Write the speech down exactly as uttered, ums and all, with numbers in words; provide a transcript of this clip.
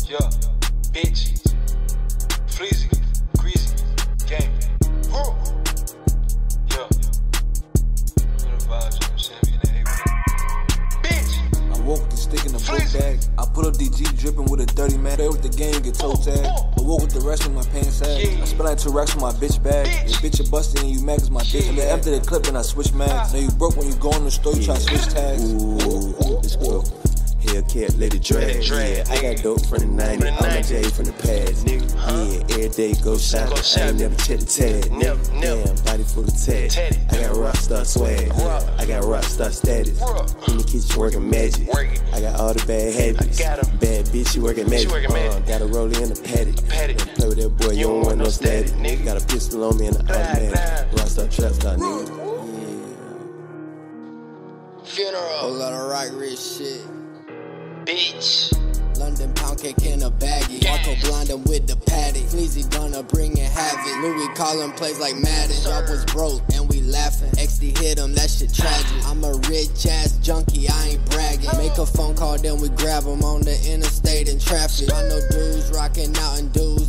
Yeah, bitch. Fleezy, greasy, gang. Woo. Yeah. You know the vibes, you know what I'm saying? We in the A with it. Bitch. I woke with the stick in the book bag. I put up D G dripping with a dirty man. Play with the game, get toe tag. I woke with the rest with my pants sag. Yeah. I spent like two racks on my bitch bag. Bitch. Your bitch you bustin' and you mad cause my dick. And then after the clip and I switch mags. Now you broke when you go in the store, you try to switch tags. Ooh, let's go. Hellcat, let it drag. drag, Yeah, I got dope from the nineties, all my J from the past. Nigga, yeah, every day go shop. Go I ain't never check the tag. Never, never. Damn, body full of tag. Tatty. I got Rockstar swag. Rock. I got Rockstar status. Rock. In the kitchen working magic. Working. I got all the bad habits. I got 'em. Bad bitch, she working magic. working magic. Uh, got a rollie in a paddock. Paddock. Don't play with that boy, you, don't want no static. nigga. Got a pistol on me and an automatic. Rockstar trap star, nigga. Funeral. Whole lot of rock rich shit. Bitch. London pound cake in a baggie. Marqo blind him with the patty. Fleezy gonna bring in havoc. Louis callin' plays like Madden. Job was broke and we laughing. X D hit him, that shit tragic. I'm a rich ass junkie, I ain't bragging. Make a phone call, then we grab him on the interstate in traffic. I know dudes rockin' out in dudes